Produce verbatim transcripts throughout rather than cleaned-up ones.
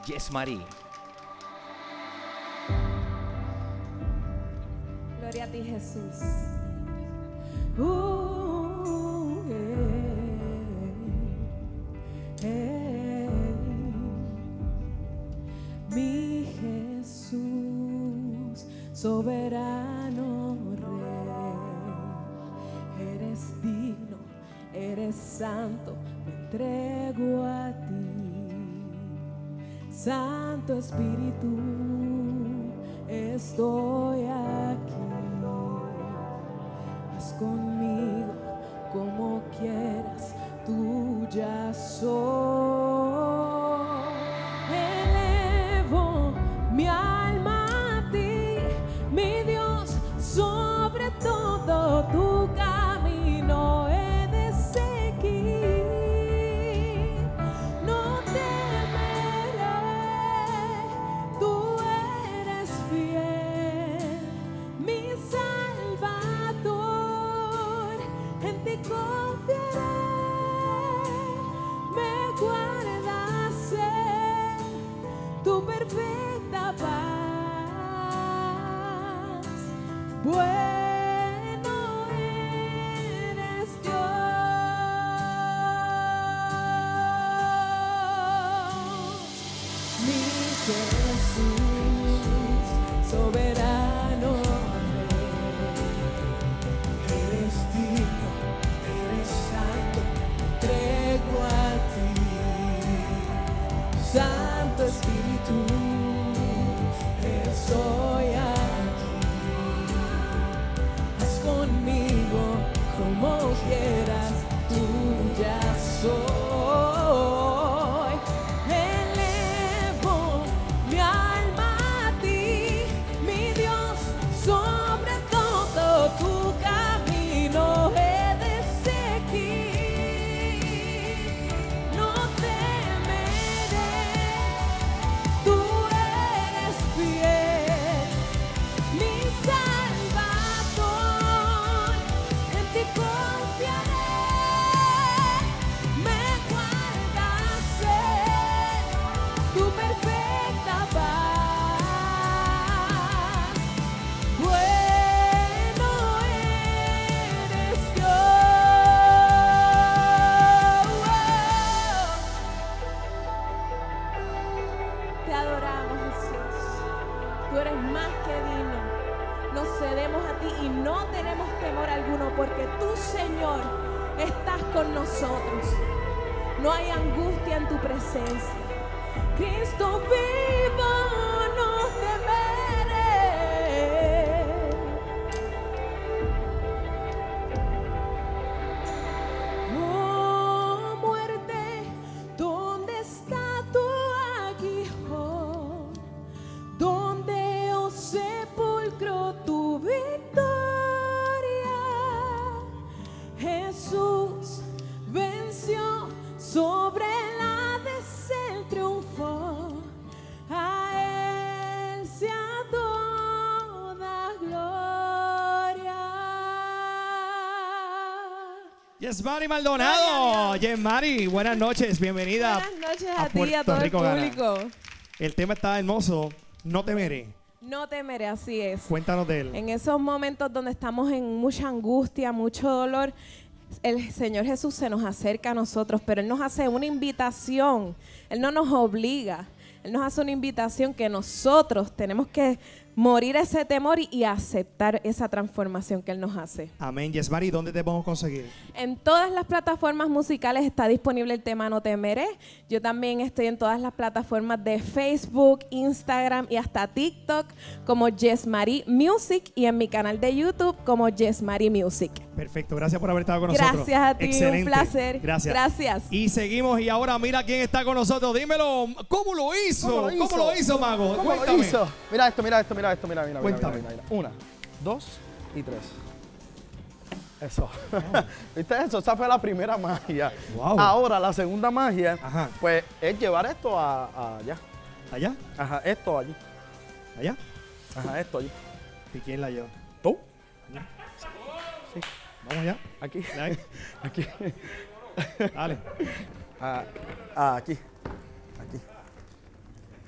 Yesmari. Gloria a ti, Jesús. Uh, hey, hey. Mi Jesús, soberano Rey, eres digno, eres santo, me entrego a ti. Santo Espíritu, estoy aquí. Haz conmigo como quieras, tuya soy. Elevo mi alma a ti, mi Dios, sobre todo tu camino he de seguir. No temeré, tú eres fiel, mi Salvador, en ti confiaré. Me guardas en tu perfecta paz. Bueno eres Dios, mi Jesús, soberano Rey. Eres digno, eres santo, entrego a ti. Santo Espíritu, estoy aquí. Haz conmigo como quieras, tuya soy. Elevo mi alma a ti, mi Dios, sobre todo tu camino he de seguir. No temeré, tú eres fiel, mi Salvador, en ti confiaré. Me guardas en tu perfecta paz. Bueno eres Dios. Te adoramos, Jesús. Tú eres más que digno. Nos cedemos a ti y no tenemos temor alguno porque tú, Señor, estás con nosotros. No hay angustia en tu presencia. Cristo vivo, no temeré. Oh, muerte, ¿dónde está tu aguijón? ¿Dónde, oh sepulcro, tu victoria? Jesús venció, sobre el Hades él triunfó. A él sea toda gloria. Yesmari Maldonado. Yesmari, buenas noches, bienvenida. Buenas noches a, a ti y a Puerto todo Rico el Gana. público. El tema está hermoso, no temeré. No temeré, así es. Cuéntanos de él. En esos momentos donde estamos en mucha angustia, mucho dolor, el Señor Jesús se nos acerca a nosotros, pero Él nos hace una invitación. Él no nos obliga. Él nos hace una invitación que nosotros tenemos que morir a ese temor y, y aceptar esa transformación que Él nos hace. Amén. Yesmari, ¿dónde te podemos conseguir? En todas las plataformas musicales está disponible el tema No Temeré. Yo también estoy en todas las plataformas de Facebook, Instagram y hasta TikTok como Yesmari Music y en mi canal de YouTube como Yesmari Music. Perfecto, gracias por haber estado con nosotros. Gracias a ti, excelente. un placer. Gracias. Gracias. Y seguimos y ahora mira quién está con nosotros. Dímelo, ¿cómo lo hizo? ¿Cómo lo hizo? ¿Cómo lo hizo, Mago? ¿Cómo lo Cuéntame. hizo? Mira esto, mira esto, mira esto, mira, mira, mira, Cuéntame. mira, mira, mira. Una, dos y tres. Eso. ¿Viste eso? Esa fue la primera magia. Wow. Ahora, la segunda magia, Ajá. pues, es llevar esto a, a allá. ¿Allá? Ajá, esto allí. ¿Allá? Ajá, esto allí. ¿Y quién la lleva? ¿Tú? Sí. Vamos allá. Aquí. Dale. Aquí. Dale. Ah, ah, aquí. Aquí.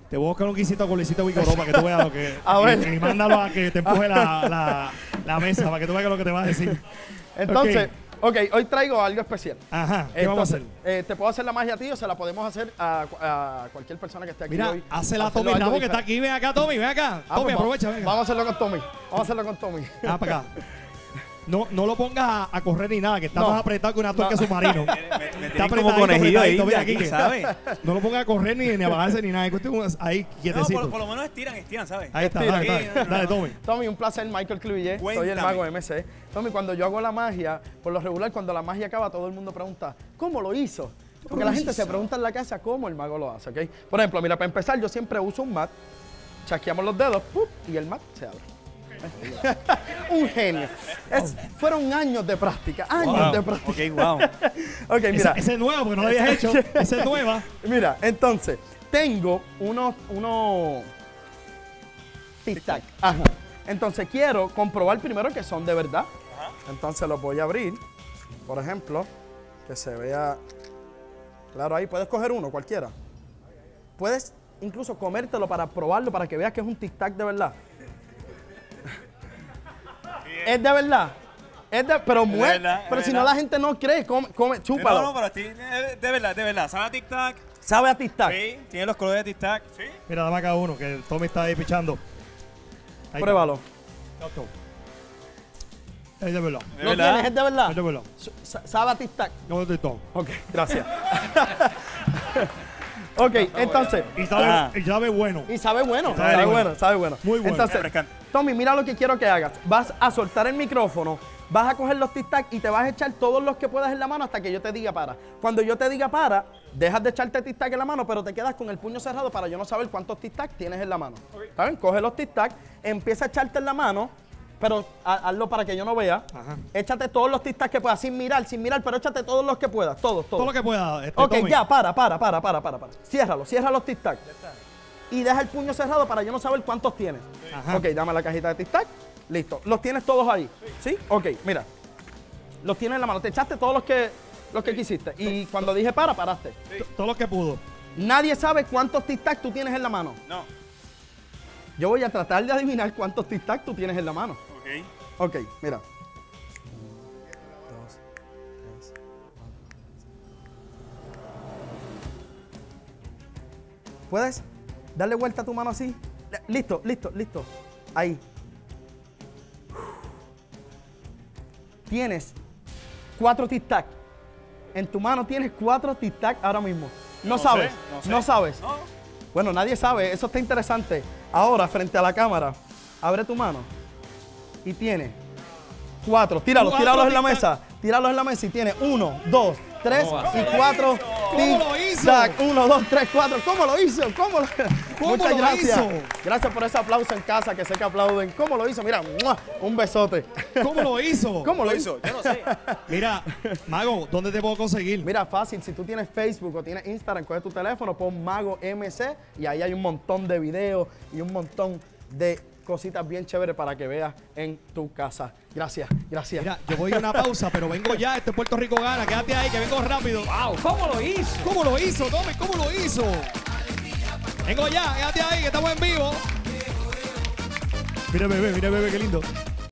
Te voy a buscar un guisito con Luisito Vigoró para que tú veas lo que... A ver. Y, y mándalo a que te empuje la, la, la mesa para que tú veas lo que te va a decir. Entonces, ok, hoy traigo algo especial. Ajá, ¿qué vamos a Entonces, hacer? eh, ¿te puedo hacer la magia a ti o se la podemos hacer a, a cualquier persona que esté aquí Mira, hoy? hácela a Hacerlo Tommy algo Ramos que está diferente. aquí. Ven acá, Tommy, ven acá. Ah, Tommy, pues, aprovecha, vamos, venga. vamos a hacerlo con Tommy. Vamos a hacerlo con Tommy. Ah, para acá. No, no lo pongas a, a correr ni nada, que está No. más apretado que una tuerca No. submarino. Me, me Está tienen como apretadito, conejillo ahí, apretadito, mira aquí, aquí, ¿sabes? No lo pongas a correr ni, ni a bajarse ni nada. Es cuestión ahí, No, quietecito. por, por lo menos estiran, estiran, ¿sabes? Ahí está, Estira. dale, dale, Sí, no, no, dale, no. Tommy. Tommy, un placer, Michael Cluillet. Soy el Cuéntame. mago M C. Tommy, cuando yo hago la magia, por lo regular, cuando la magia acaba, todo el mundo pregunta, ¿cómo lo hizo? Porque la gente se pregunta en la casa cómo el mago lo hace, ¿ok? Por ejemplo, mira, para empezar, yo siempre uso un mat, chasqueamos los dedos, ¡pup! Y el mat se abre. Un genio. Es- fueron años de práctica, años Wow. de práctica. Ok, wow. Ok, Esa, mira, esa es nueva porque no la habías hecho. Esa es nueva. mira, entonces, tengo unos, unos tic-tac. Ajá. Entonces, quiero comprobar primero que son de verdad. Entonces, los voy a abrir. Por ejemplo, que se vea claro ahí. Puedes coger uno, cualquiera. Puedes incluso comértelo para probarlo, para que veas que es un tic-tac de verdad. Es de verdad. Es de, pero Es de muere. verdad, es Pero si verdad. no la gente no cree, come, come chúpalo. No, no, pero estoy, de, de verdad, de verdad. ¿Sabe a Tic Tac? Sabe a tic-tac. Sí, tiene los colores de Tic Tac. Sí. Mira, dame acá uno, que el Tommy está ahí pichando. Ahí está. Pruébalo. Ya está. Es de verdad. ¿De ¿Lo verdad? tienes? ¿Es de verdad? Es de verdad. Sa- ¿Sabe a tic-tac? No te tomo. Ok, gracias. Ok, entonces, Y sabe, Ah. y sabe bueno. y sabe bueno, Sabe sabe bueno. bueno, sabe bueno. Muy bueno. Entonces, Refrescante. Tommy, mira lo que quiero que hagas. Vas a soltar el micrófono, vas a coger los tic-tac y te vas a echar todos los que puedas en la mano hasta que yo te diga para. Cuando yo te diga para, dejas de echarte tic-tac en la mano, pero te quedas con el puño cerrado para yo no saber cuántos tic-tac tienes en la mano. ¿Saben? Coge los tic-tac, empieza a echarte en la mano, pero ha- hazlo para que yo no vea. Ajá. Échate todos los tic-tac que puedas, sin mirar, sin mirar, pero échate todos los que puedas, todos, todos. Todo lo que pueda. Este, Ok, Tommy. ya, para, para, para, para, para, para. Ciérralo, cierra los tic-tac. Y deja el puño cerrado para yo no saber cuántos tienes. Ajá. Ok, dame la cajita de tic-tac. Listo. ¿Los tienes todos ahí? ¿Sí? Ok, mira. Los tienes en la mano. Te echaste todos los que, los que quisiste. Y cuando dije para, paraste. T- Todo lo que pudo. Nadie sabe cuántos tic-tac tú tienes en la mano. No. Yo voy a tratar de adivinar cuántos tic-tac tú tienes en la mano. Ok. Ok, mira. ¿Puedes darle vuelta a tu mano así? Listo, listo, listo. Ahí. Tienes cuatro tic-tac. En tu mano tienes cuatro tic-tac ahora mismo. No, No sabes, sé, no sé. no sabes. No. Bueno, nadie sabe, eso está interesante. Ahora, frente a la cámara, abre tu mano y tiene cuatro. Tíralos, Cuatro tíralos en la tic-tac. mesa. Tíralos en la mesa y tiene uno, dos, tres ¿Cómo va a y cuatro. ¿Cómo lo hizo? tic-tac. Uno, dos, tres, cuatro. ¿Cómo lo hizo? ¿Cómo lo... ¿Cómo Muchas lo gracias. hizo? Gracias por ese aplauso en casa, que sé que aplauden. ¿Cómo lo hizo? Mira, ¡mua! Un besote. ¿Cómo lo hizo? ¿Cómo lo Lo hizo? hizo, yo no sé. Mira, Mago, ¿dónde te puedo conseguir? Mira, fácil, si tú tienes Facebook o tienes Instagram, coge tu teléfono, pon Mago M C y ahí hay un montón de videos y un montón de cositas bien chéveres para que veas en tu casa. Gracias, gracias. Mira, yo voy a una pausa, pero vengo ya. Este Puerto Rico gana. Quédate ahí, que vengo rápido. Wow, ¿cómo lo hizo? ¿Cómo lo hizo, Tommy? ¿Cómo lo hizo? Vengo ya, quédate ahí, que estamos en vivo. Mira, bebé, mira, bebé, qué lindo.